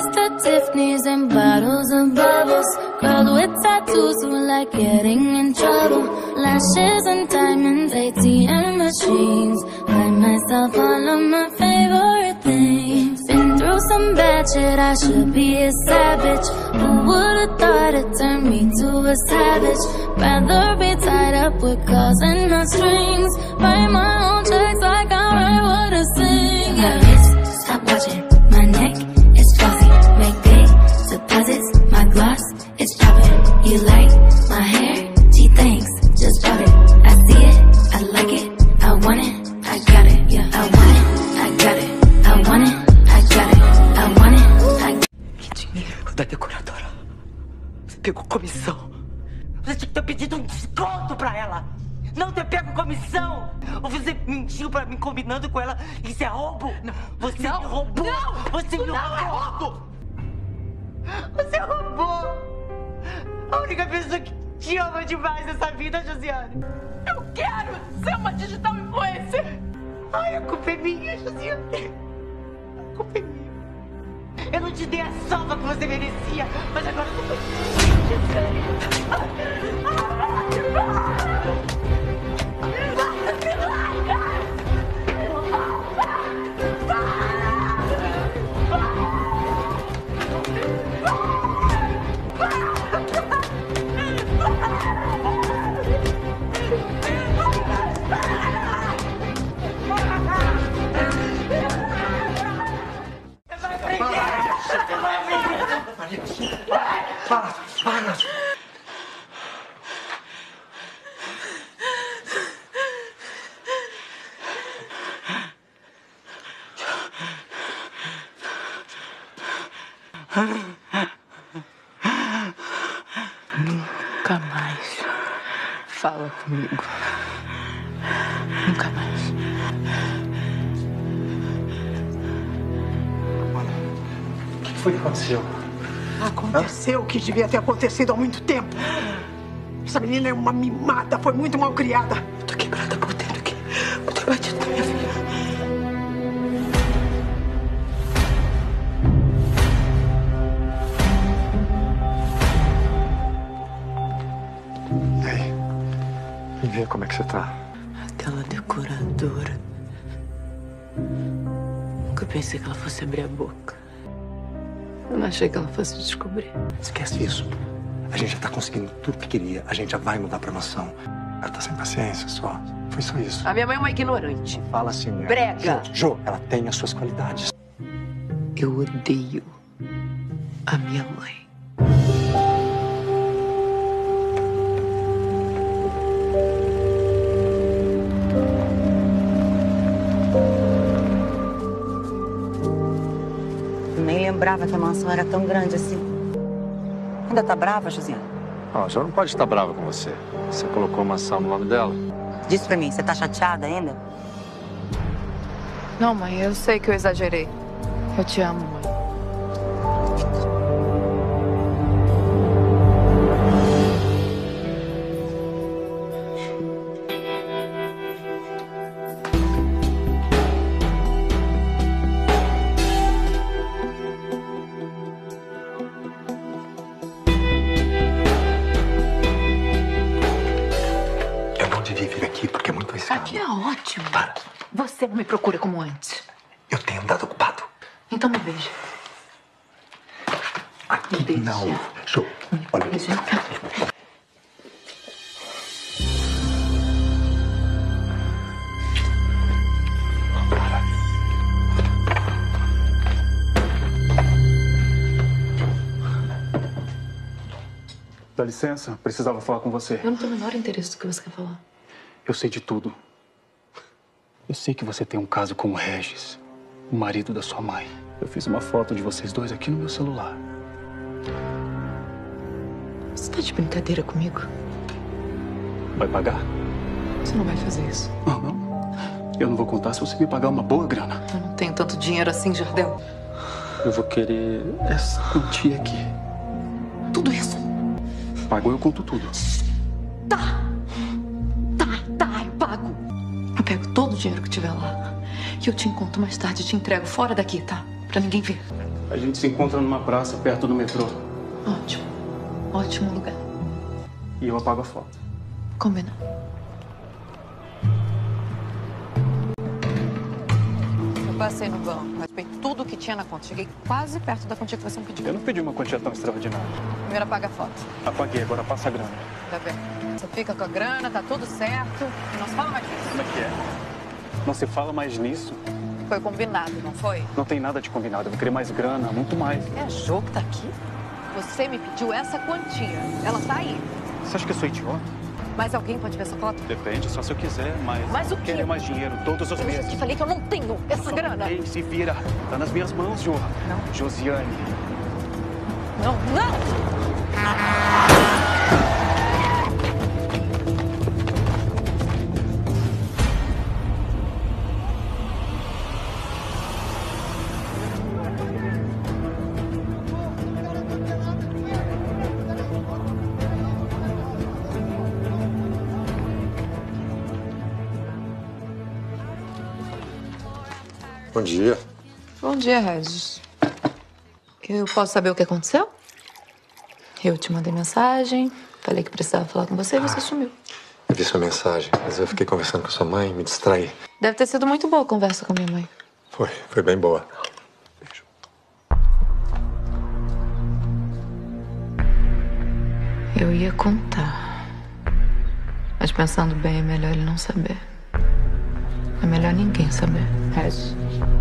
Mr. Tiffany's and bottles of bubbles. Girls with tattoos who like getting in trouble. Lashes and diamonds, ATM machines. Buy myself all of my favorite things. Been through some bad shit, I should be a savage. Who would've thought it turned me to a savage? Rather be tied up with calls and not strings. Write my own checks like I write what I sing. Yeah. My wrist, stop watching. My neck is flossy. Make big deposits. My gloss is popping. You like my hair? Gee, thanks. Just bought it. I see it. I like it. I want it. I got it. Yeah. I want it. I got it. I want it. I got it. I want it. I got it. Que dinheiro da decoradora. Você pegou comissão. Você tinha que ter pedido um desconto pra ela. Não ter pego comissão. Ou você mentiu pra mim combinando com ela. Isso é roubo. Não. Você me roubou. Não. Você me roubou. É roubo. Você roubou. A única pessoa que te ama demais nessa vida, Josiane. Eu quero ser uma digital influencer. Ai, a culpa é minha, Josiane. A culpa é minha. Eu não te dei a salva que você merecia, mas agora eu tô... Para! Nunca mais fala comigo. Nunca mais. O que foi que aconteceu? Aconteceu o que devia ter acontecido há muito tempo. Essa menina é uma mimada, foi muito mal criada. Eu tô quebrada por dentro aqui. Eu tô batido com a minha filha. E aí? Me vê como é que você tá. Aquela decoradora. Nunca pensei que ela fosse abrir a boca. Eu não achei que ela fosse descobrir. Esquece isso. A gente já tá conseguindo tudo que queria. A gente já vai mudar pra mansão. Ela tá sem paciência, só. Foi só isso. A minha mãe é uma ignorante. Fala assim, né? Brega. Jo, ela tem as suas qualidades. Eu odeio a minha mãe. Nem lembrava que a mansão era tão grande assim. Ainda tá brava, Josiane? A senhora não pode estar brava com você. Você colocou mansão no nome dela. Diz pra mim, você tá chateada ainda? Não, mãe, eu sei que eu exagerei. Eu te amo, mãe. Porque é muito arriscado. Aqui é ótimo. Para. Você não me procura como antes. Eu tenho andado ocupado. Então me beija. Aqui Beija. não. Jo, olha. Beija. Dá licença, precisava falar com você. Eu não tenho o menor interesse do que você quer falar. Eu sei de tudo. Eu sei que você tem um caso com o Regis, o marido da sua mãe. Eu fiz uma foto de vocês dois aqui no meu celular. Você tá de brincadeira comigo? Vai pagar? Você não vai fazer isso. Não. Eu não vou contar se você me pagar uma boa grana. Eu não tenho tanto dinheiro assim, Jardel. Eu vou querer essa quantia aqui. Tudo isso? Pagou, eu conto tudo. Tá, eu pago. Eu pego todo o dinheiro que tiver lá. E eu te encontro mais tarde, te entrego fora daqui, tá? Pra ninguém ver. A gente se encontra numa praça perto do metrô. Ótimo. Ótimo lugar. E eu apago a foto. Combina. Eu passei no banco, raspei tudo que tinha na conta. Cheguei quase perto da quantia que você me pediu. Eu não pedi uma quantia tão extraordinária. Primeiro apaga a foto. Apaguei, agora passa a grana. Tá bem. Você fica com a grana, tá tudo certo. E não se fala mais disso. Como é que é? Não se fala mais nisso? Foi combinado, não foi? Não tem nada de combinado. Eu vou querer mais grana, muito mais. É a Jo que tá aqui? Você me pediu essa quantia. Ela tá aí. Você acha que eu sou idiota? Mas alguém pode ver essa foto? Depende, só se eu quiser, mas... Mas o quê? Quero mais dinheiro todos os Eu meses. te falei que eu não tenho essa grana. Ei, se vira. Tá nas minhas mãos, Joa. Não. Josiane. Não, não! Bom dia. Bom dia, Regis. Eu posso saber o que aconteceu? Eu te mandei mensagem, falei que precisava falar com você e você sumiu. Eu vi sua mensagem, mas eu fiquei conversando com sua mãe, me distraí. Deve ter sido muito boa a conversa com minha mãe. Foi bem boa. Beijo. Eu ia contar. Mas pensando bem, é melhor ele não saber. É melhor ninguém saber, Regis.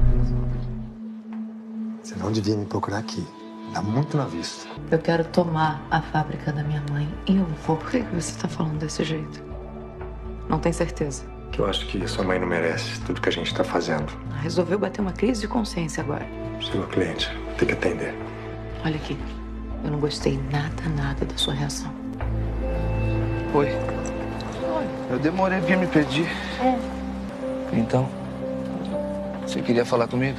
Você não devia me procurar aqui. Dá muito na vista. Eu quero tomar a fábrica da minha mãe e eu vou. Por que você tá falando desse jeito? Não tem certeza? Que eu acho que sua mãe não merece tudo que a gente tá fazendo. Resolveu bater uma crise de consciência agora. Chegou cliente, tem que atender. Olha aqui, eu não gostei nada da sua reação. Oi. Eu demorei a vir me pedir. Então, você queria falar comigo?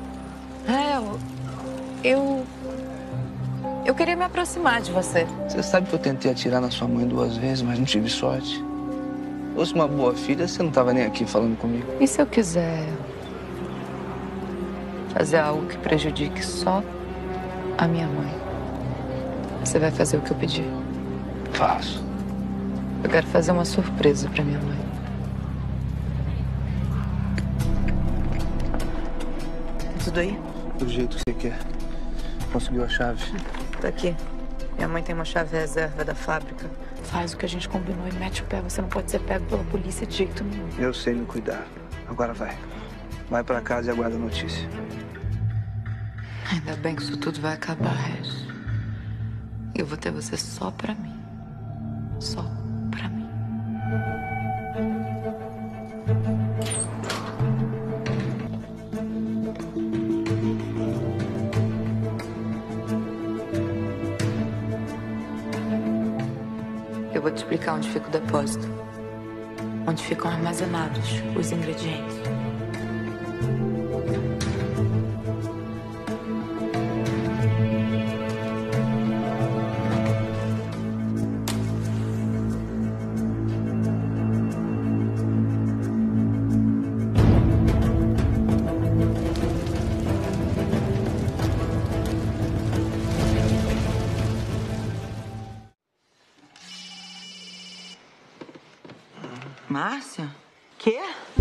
Eu queria me aproximar de você. Você sabe que eu tentei atirar na sua mãe 2 vezes, mas não tive sorte. Se fosse uma boa filha, você não tava nem aqui falando comigo. E se eu quiser fazer algo que prejudique só a minha mãe? Você vai fazer o que eu pedi? Faço. Eu quero fazer uma surpresa pra minha mãe. Tudo aí? Do jeito que você quer. Conseguiu a chave? Tá aqui. Minha mãe tem uma chave reserva da fábrica. Faz o que a gente combinou e mete o pé. Você não pode ser pego pela polícia de jeito nenhum. Eu sei me cuidar. Agora vai. Vai pra casa e aguarda a notícia. Ainda bem que isso tudo vai acabar, Regis. Eu vou ter você só pra mim. Só pra mim. Eu vou te explicar onde fica o depósito. Onde ficam armazenados os ingredientes. Márcia? Quê?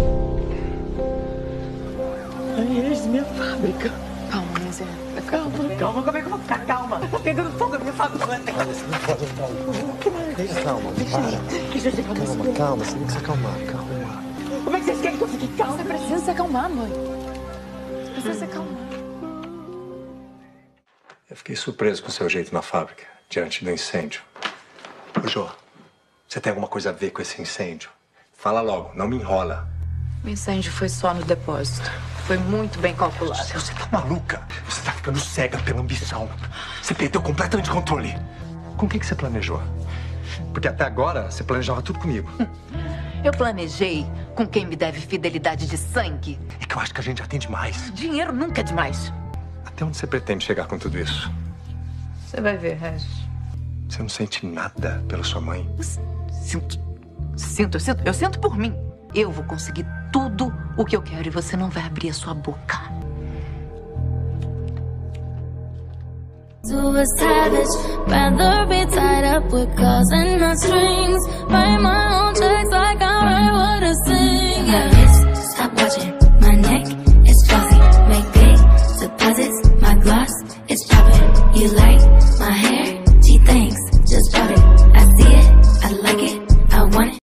Regis, minha fábrica. Calma, minha Zé. Calma, como é que eu vou ficar calma? Tá pegando fogo a minha fábrica. Você não pode entrar. Que mais? Calma, Deixa eu chegar nesse ponto. calma, você tem que se acalmar, calma. Como é que vocês querem que eu fique calma? Você precisa se acalmar, mãe. Você precisa se acalmar. Eu fiquei surpreso com o seu jeito na fábrica, diante do incêndio. Ô, Jô, você tem alguma coisa a ver com esse incêndio? Fala logo, não me enrola. O incêndio foi só no depósito. Foi muito bem calculado. Você tá maluca? Você tá ficando cega pela ambição. Você perdeu completamente o controle. Com quem que você planejou? Porque até agora você planejava tudo comigo. Eu planejei com quem me deve fidelidade de sangue. É que eu acho que a gente já tem demais. Dinheiro nunca é demais. Até onde você pretende chegar com tudo isso? Você vai ver, Regis. Você não sente nada pela sua mãe? Eu sinto por mim. Eu vou conseguir tudo o que eu quero e você não vai abrir a sua boca. to a savage. Rather be tied up with calls and not strings. Write my own checks like I write what I sing. Yeah, stop watching.